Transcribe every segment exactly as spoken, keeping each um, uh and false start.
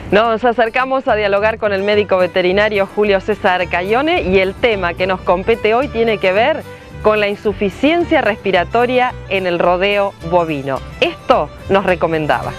Nos acercamos a dialogar con el médico veterinario Julio César Cayone y el tema que nos compete hoy tiene que ver con la insuficiencia respiratoria en el rodeo bovino. Esto nos recomendaba.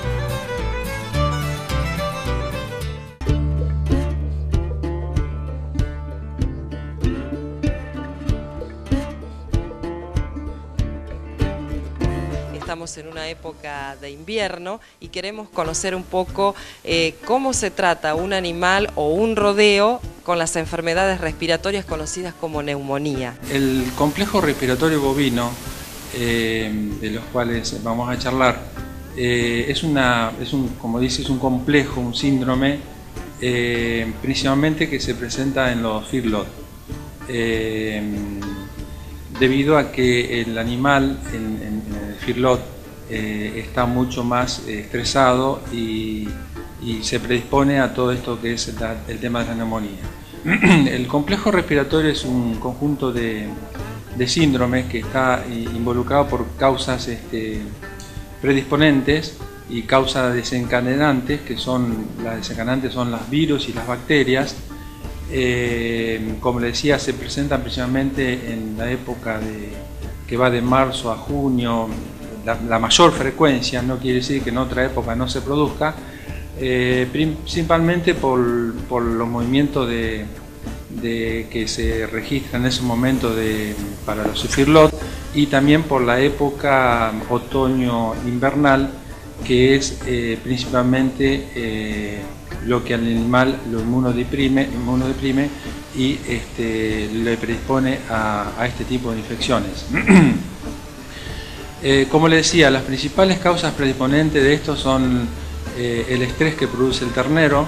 Estamos en una época de invierno y queremos conocer un poco eh, cómo se trata un animal o un rodeo con las enfermedades respiratorias conocidas como neumonía. El complejo respiratorio bovino, eh, de los cuales vamos a charlar, eh, es, una, es un, como dice, es un complejo, un síndrome, eh, principalmente que se presenta en los feedlot. Eh, debido a que el animal en, en, en el feedlot eh, está mucho más eh, estresado y, y se predispone a todo esto que es la, el tema de la neumonía. El complejo respiratorio es un conjunto de, de síndromes que está involucrado por causas este, predisponentes y causas desencadenantes, que son las desencadenantes son los virus y las bacterias. Eh, como les decía, se presentan principalmente en la época de, que va de marzo a junio, la, la mayor frecuencia, no quiere decir que en otra época no se produzca, eh, principalmente por, por los movimientos de, de, que se registran en ese momento de, para los feedlot y también por la época otoño-invernal, que es eh, principalmente eh, lo que al animal lo inmunodeprime, inmunodeprime y este, le predispone a, a este tipo de infecciones. eh, como le decía, las principales causas predisponentes de esto son eh, el estrés que produce el ternero,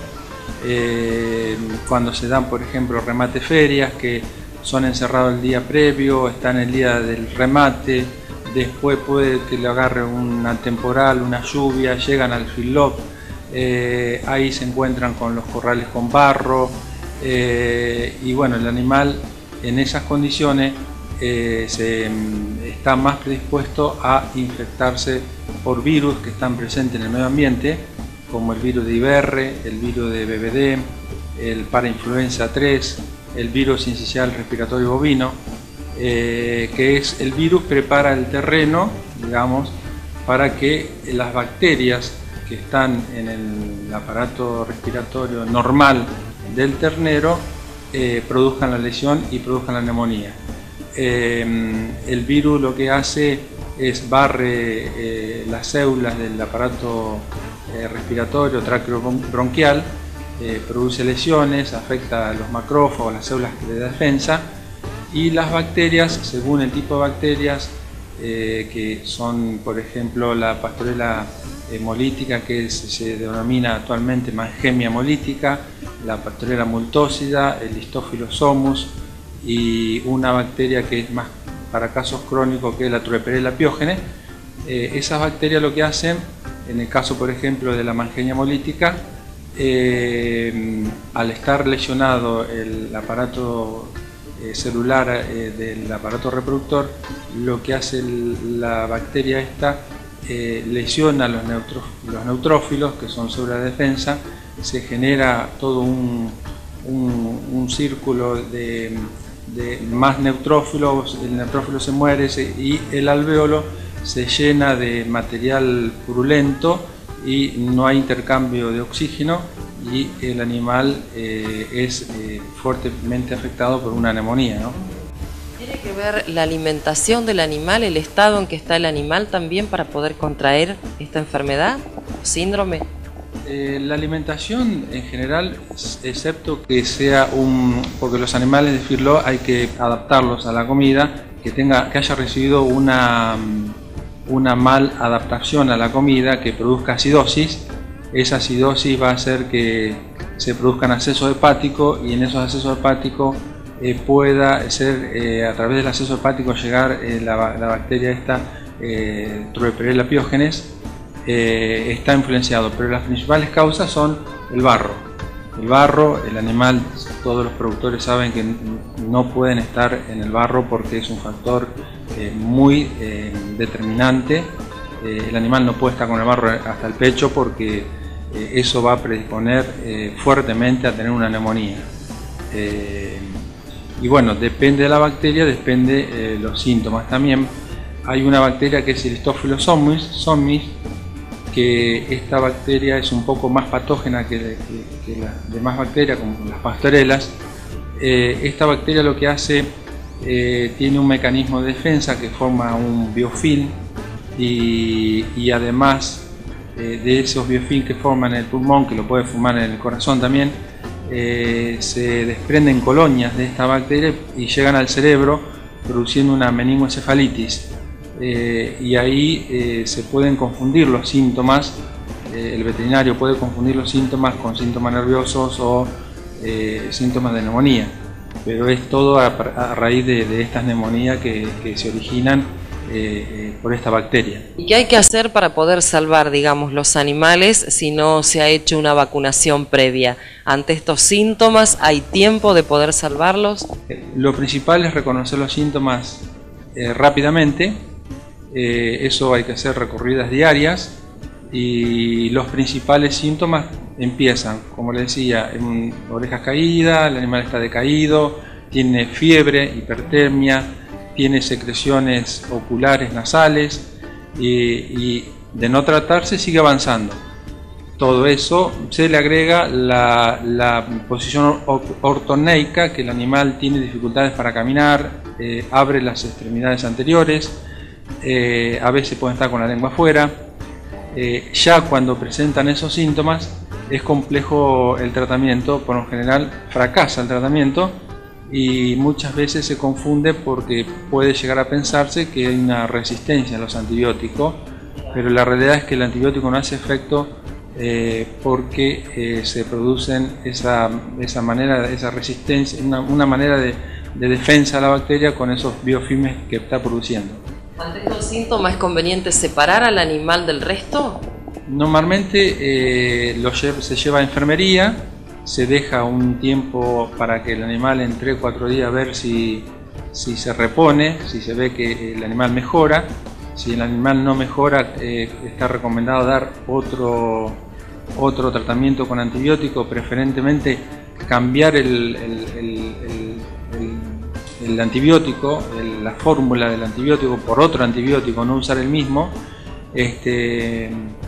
eh, cuando se dan, por ejemplo, remate ferias, que son encerrados el día previo, están el día del remate, después puede que le agarre una temporal, una lluvia, llegan al feedlot. Eh, ahí se encuentran con los corrales con barro eh, y bueno, el animal en esas condiciones eh, se, está más predispuesto a infectarse por virus que están presentes en el medio ambiente, como el virus de I B R, el virus de B B D, el parainfluenza tres, el virus sincicial respiratorio bovino, eh, que es el virus prepara el terreno, digamos, para que las bacterias que están en el aparato respiratorio normal del ternero eh, produzcan la lesión y produzcan la neumonía. Eh, el virus lo que hace es barre eh, las células del aparato eh, respiratorio traqueobronquial, eh, produce lesiones, afecta a los macrófagos, las células de defensa, y las bacterias, según el tipo de bacterias, eh, que son, por ejemplo, la pastorela hemolítica, que se, se denomina actualmente Mannheimia hemolítica, la pastorela multósida, el Listophilus somus y una bacteria que es más para casos crónicos, que es la Trueperella piógene. Eh, esas bacterias lo que hacen, en el caso por ejemplo de la Mannheimia hemolítica, eh, al estar lesionado el aparato eh, celular eh, del aparato reproductor, lo que hace el, la bacteria esta Eh, lesiona los, los neutrófilos, que son células de defensa, se genera todo un, un, un círculo de, de más neutrófilos, el neutrófilo se muere se, y el alvéolo se llena de material purulento y no hay intercambio de oxígeno y el animal eh, es eh, fuertemente afectado por una neumonía, ¿no? ¿Tiene que ver la alimentación del animal, el estado en que está el animal también para poder contraer esta enfermedad o síndrome? Eh, la alimentación en general, excepto que sea un... porque los animales de feedlot hay que adaptarlos a la comida, que, tenga, que haya recibido una, una mal adaptación a la comida que produzca acidosis. Esa acidosis va a hacer que se produzcan accesos hepáticos y en esos accesos hepáticos Eh, pueda ser eh, a través del acceso hepático llegar eh, la, la bacteria esta eh, Trueperella piógenes, eh, está influenciado, pero las principales causas son el barro. El barro, el animal, todos los productores saben que no pueden estar en el barro porque es un factor eh, muy eh, determinante. Eh, el animal no puede estar con el barro hasta el pecho porque eh, eso va a predisponer eh, fuertemente a tener una neumonía. Eh, y bueno, depende de la bacteria, depende eh, los síntomas también. Hay una bacteria que es el Staphylococcus somnis, somnis, que esta bacteria es un poco más patógena que, que, que las demás bacterias, como las pasterelas. Eh, esta bacteria lo que hace, eh, tiene un mecanismo de defensa que forma un biofilm y, y además eh, de esos biofilms que forman el pulmón, que lo puede formar en el corazón también, eh, se desprenden colonias de esta bacteria y llegan al cerebro produciendo una meningoencefalitis. Eh, y ahí eh, se pueden confundir los síntomas, eh, el veterinario puede confundir los síntomas con síntomas nerviosos o eh, síntomas de neumonía, pero es todo a, a raíz de, de estas neumonías que, que se originan eh, eh, por esta bacteria. ¿Y qué hay que hacer para poder salvar, digamos, los animales si no se ha hecho una vacunación previa? ¿Ante estos síntomas hay tiempo de poder salvarlos? Eh, lo principal es reconocer los síntomas eh, rápidamente. Eh, eso hay que hacer recorridas diarias y los principales síntomas empiezan, como les decía, en orejas caídas, el animal está decaído, tiene fiebre, hipertermia, tiene secreciones oculares, nasales y, y de no tratarse sigue avanzando. Todo eso se le agrega la, la posición ortoneica, que el animal tiene dificultades para caminar, eh, abre las extremidades anteriores. Eh, a veces pueden estar con la lengua afuera. Eh, ya cuando presentan esos síntomas es complejo el tratamiento, por lo general fracasa el tratamiento y muchas veces se confunde porque puede llegar a pensarse que hay una resistencia a los antibióticos, pero la realidad es que el antibiótico no hace efecto eh, porque eh, se producen esa, esa manera, esa resistencia, una, una manera de, de defensa a la bacteria con esos biofilmes que está produciendo. ¿Ante estos síntomas es conveniente separar al animal del resto? Normalmente eh, lo lle se lleva a enfermería, se deja un tiempo para que el animal en tres o cuatro días a ver si, si se repone, si se ve que el animal mejora. Si el animal no mejora, eh, está recomendado dar otro, otro tratamiento con antibiótico, preferentemente cambiar el, el, el, el, el, el antibiótico, el, la fórmula del antibiótico por otro antibiótico, no usar el mismo. Este,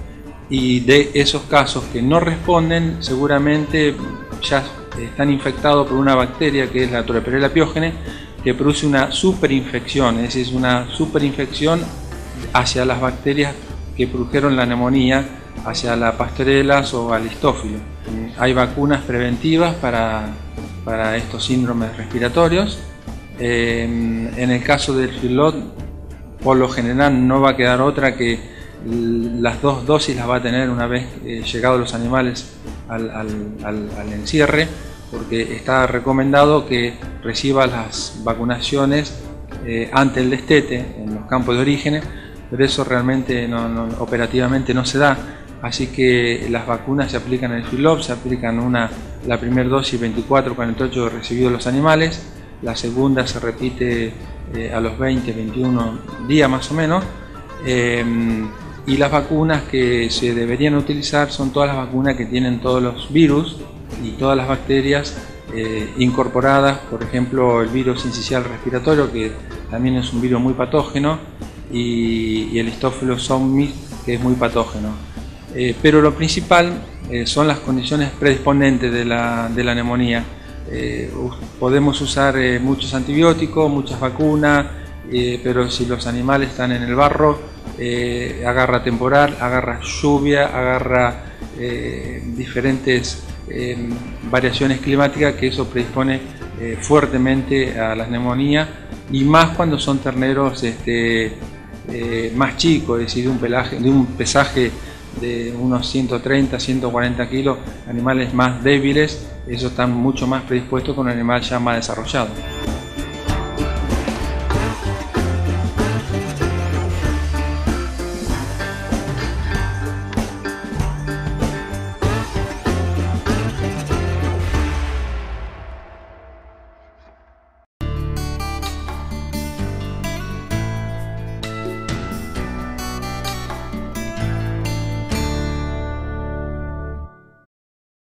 y de esos casos que no responden, seguramente ya están infectados por una bacteria que es la Toleperella piógene, que produce una superinfección, es decir, una superinfección hacia las bacterias que produjeron la neumonía, hacia la Pasteurellas o al Histofilo. Hay vacunas preventivas para, para estos síndromes respiratorios. Eh, en el caso del Filot, por lo general no va a quedar otra que las dos dosis las va a tener una vez eh, llegados los animales al, al, al, al encierre, porque está recomendado que reciba las vacunaciones eh, ante el destete en los campos de origen, pero eso realmente no, no, operativamente no se da, así que las vacunas se aplican en el Filop, se aplican una, la primera dosis veinticuatro a cuarenta y ocho recibidos los animales, la segunda se repite eh, a los veinte a veintiuno días más o menos, eh, y las vacunas que se deberían utilizar son todas las vacunas que tienen todos los virus y todas las bacterias eh, incorporadas, por ejemplo el virus sincicial respiratorio, que también es un virus muy patógeno, y, y el Staphylococcus somnis, que es muy patógeno. Eh, pero lo principal eh, son las condiciones predisponentes de la, de la neumonía. Eh, podemos usar eh, muchos antibióticos, muchas vacunas, eh, pero si los animales están en el barro, eh, agarra temporal, agarra lluvia, agarra eh, diferentes eh, variaciones climáticas, que eso predispone eh, fuertemente a las neumonías, y más cuando son terneros este, eh, más chicos, es decir, de un, pelaje, de un pesaje de unos ciento treinta a ciento cuarenta kilos, animales más débiles, esos están mucho más predispuestos con un animal ya más desarrollado.